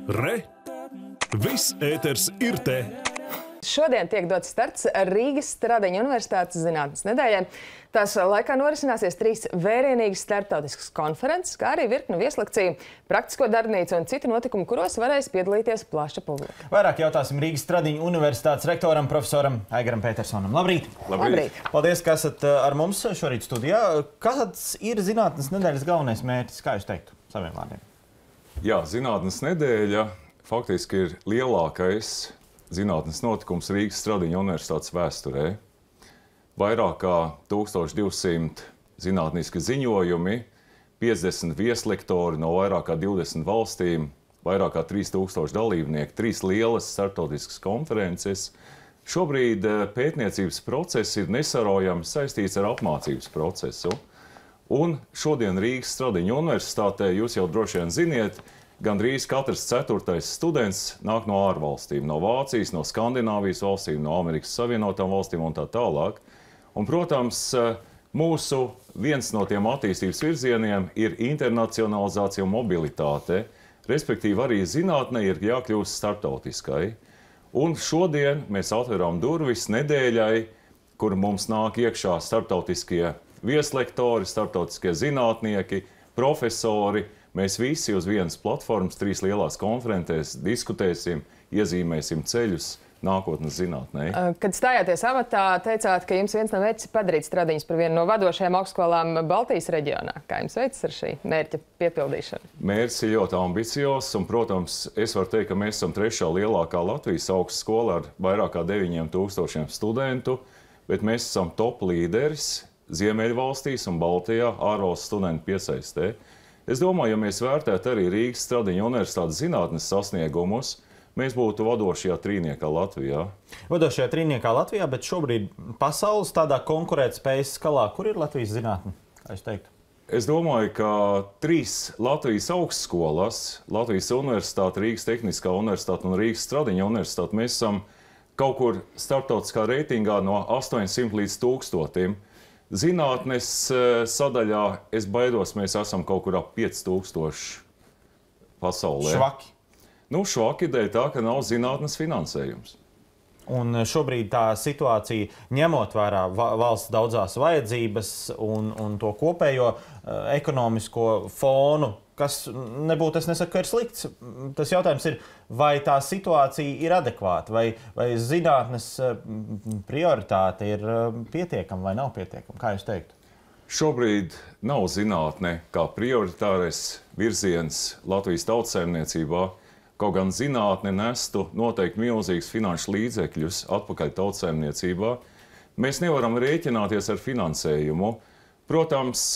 Re! Viss ēters ir te! Šodien tiek dots starts Rīgas Stradiņa Universitātes zinātnes nedēļai. Tās laikā norisināsies 3 vērienīgas starptautiskas konferences, kā arī virkne vieslekciju, praktisko darbnīcu un citu notikumu, kuros varēs piedalīties plaša publika. Vairāk jautāsim Rīgas Stradiņa Universitātes rektoram, profesoram Aigaram Petersonam. Labrīt! Labrīt! Paldies, ka esat ar mums šorīt studijā. Kāds ir zinātnes nedēļas galvenais mērķis, kā jūs teiktu, saviem vārdiem? Jā, zinātnes nedēļa faktiski ir lielākais zinātnes notikums Rīgas Stradiņa Universitātes vēsturē. Vairāk kā 1200 zinātniski ziņojumi, 50 vieslektori no vairāk kā 20 valstīm, vairāk kā 3000 dalībnieki, 3 lielas starptautiskas konferences. Šobrīd pētniecības process ir nesarojami saistīts ar apmācības procesu. Un šodien Rīgas Stradiņa Universitātē, jūs jau droši vien ziniet, gandrīz katrs 4. students nāk no ārvalstīm, no Vācijas, no Skandināvijas valstīm, no Amerikas Savienotām valstīm un tā tālāk. Un, protams, mūsu viens no tiem attīstības virzieniem ir internacionalizācija un mobilitāte, respektīvi arī zinātnē ir jākļūst starptautiskai. Un šodien mēs atveram durvis nedēļai, kur mums nāk iekšā starptautiskie vieslektori, starptautiskie zinātnieki, profesori. Mēs visi uz vienas platformas, 3 lielās konferentēs diskutēsim, iezīmēsim ceļus nākotnes zinātnē. Kad stājāties amatā, teicāt, ka jums viens no mērķis ir padarīt Stradiņas par vienu no vadošajām augstskolām Baltijas reģionā. Kā jums veicas ar šī mērķa piepildīšanu? Mērķis ir ļoti ambiciozs, un, protams, es varu teikt, ka mēs esam 3. lielākā Latvijas augstskola ar vairāk kā 9000 studentu, bet mēs esam top līderis Ziemeļvalstīs un Baltijā ārvalstu studentu piesaistē. Es domāju, ja mēs vērtētu arī Rīgas Stradiņa Universitātes zinātnes sasniegumus, mēs būtu vadošajā trīniekā Latvijā. Vadošajā trīniekā Latvijā, bet šobrīd pasaules tādā konkurētspējas skalā, kur ir Latvijas zinātne, kā jūs teiktu? Es domāju, ka 3 Latvijas augstskolas, Latvijas Universitāte, Rīgas Tehniskā universitāte un Rīgas Stradiņa Universitāte, mēs esam kaut kur starptautiskā reitingā no 800 līdz 1000. Zinātnes sadaļā, es baidos, mēs esam kaut kur ap 5000 pasaulē. Švaki. Švaki dēļ tā, ka nav zinātnes finansējums. Un šobrīd tā situācija, ņemot vērā valsts daudzās vajadzības un to kopējo ekonomisko fonu, kas nebūtu, es nesaku, ka ir slikts. Tas jautājums ir, vai tā situācija ir adekvāta, vai zinātnes prioritāte ir pietiekama vai nav pietiekama? Kā jūs teiktu? Šobrīd nav zinātne kā prioritārais virziens Latvijas tautsaimniecībā, kaut gan zinātne nestu noteikti milzīgus finanšu līdzekļus atpakaļ tautsaimniecībā. Mēs nevaram rēķināties ar finansējumu. Protams,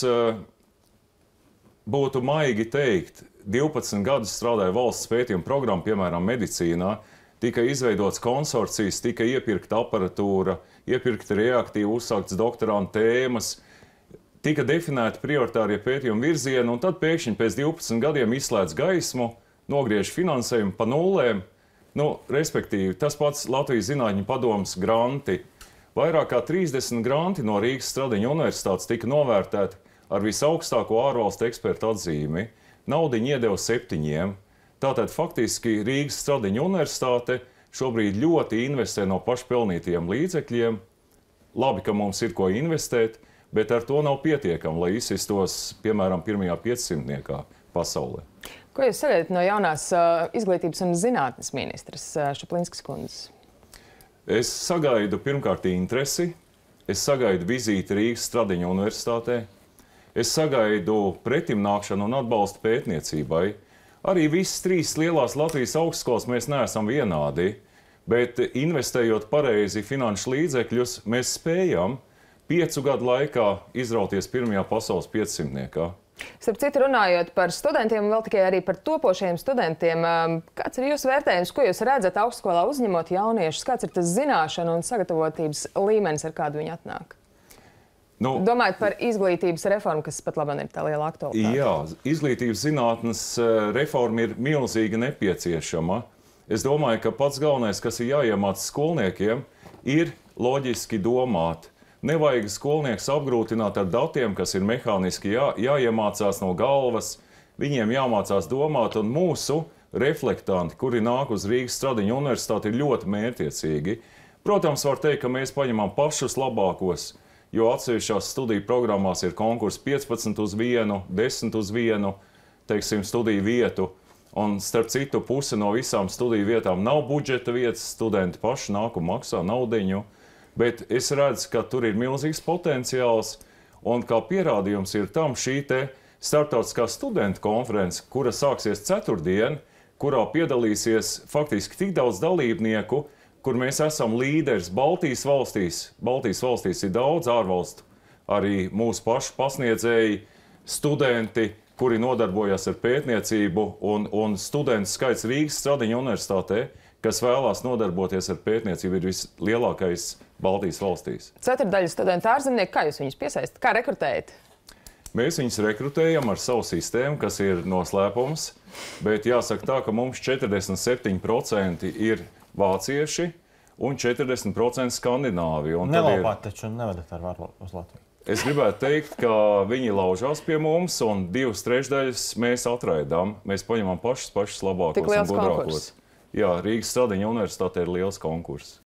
būtu maigi teikt, 12 gadus strādāja valsts pētījuma programma, piemēram, medicīnā, tika izveidots konsorcijas, tika iepirkta aparatūra, iepirkta reaktīvi, uzsāktas doktorānta tēmas, tika definēti prioritārie pētījuma virzieni, un tad pēkšņi pēc 12 gadiem izslēdz gaismu, nogriež finansējumu pa nulēm. Respektīvi, tas pats Latvijas Zinātņu padomes granti. Vairāk kā 30 granti no Rīgas Stradiņa Universitātes tika novērtēti ar visaugstāko ārvalstu ekspertu atzīmi. Naudiņu iedeva 7. Tātad faktiski Rīgas Stradiņa Universitāte šobrīd ļoti investē no pašpelnītajiem līdzekļiem. Labi, ka mums ir ko investēt, bet ar to nav pietiekami, lai izsistos, piemēram, 1. 500 pasaulē. Ko jūs sagaidat no jaunās izglītības un zinātnes ministras Šuplinskas kundzes? Es sagaidu pirmkārt interesi, es sagaidu vizīti Rīgas Stradiņa Universitātē, es sagaidu pretimnākšanu un atbalstu pētniecībai. Arī visas 3 lielās Latvijas augstskolas mēs neesam vienādi, bet investējot pareizi finanšu līdzekļus, mēs spējam 5 gadu laikā izrauties 1. pasaules 500. Starp citu, runājot par studentiem un vēl tikai arī par topošajiem studentiem, kāds ir jūsu vērtējums, ko jūs redzat augstskolā uzņemot jauniešus? Kāds ir tas zināšanu un sagatavotības līmenis, ar kādu viņi atnāk? Domājot par izglītības reformu, kas pat labāk ir tā liela aktualitāte. Jā, izglītības zinātnes reforma ir milzīgi nepieciešama. Es domāju, ka pats galvenais, kas ir jāiemāca skolniekiem, ir loģiski domāt. Nevajag skolnieks apgrūtināt ar datiem, kas ir mehāniski jāiemācās no galvas. Viņiem jāmācās domāt, un mūsu reflektanti, kuri nāk uz Rīgas Stradiņu universitāti, ir ļoti mērķtiecīgi. Protams, var teikt, ka mēs paņemam pašus labākos, jo atsevišķās studiju programmās ir konkursi 15 uz 1, 10 uz 1, teiksim, studiju vietu. Un starp citu, puse no visām studiju vietām nav budžeta vietas, studenti paši nāk un maksā naudiņu. Bet es redzu, ka tur ir milzīgs potenciāls, un kā pierādījums ir tam šī te starptautiskā studentu konference, kura sāksies ceturtdien, kurā piedalīsies faktiski tik daudz dalībnieku, kur mēs esam līderis Baltijas valstīs. Baltijas valstīs ir daudz ārvalstu, arī mūsu pašu pasniedzēji, studenti, kuri nodarbojas ar pētniecību, un studentu skaits Rīgas Stradiņu universitātē, kas vēlās nodarboties ar pētniecību, ir vislielākais Baltijas valstīs. Ceturdaļa studentu ārzemnieku, kā jūs viņus piesaistat? Kā rekrutējat? Mēs viņus rekrutējam ar savu sistēmu, kas ir noslēpums, bet jāsaka tā, ka mums 47% ir vācieši un 40% skandināvi. Nelopāt taču un nevedat ar varu uz Latviju. Es gribētu teikt, ka viņi laužās pie mums, un 2/3 mēs atraidām. Mēs paņemam pašus labākos un gudrākos. Jā, Rīgas Stradiņu universitāte ir liels konkurss.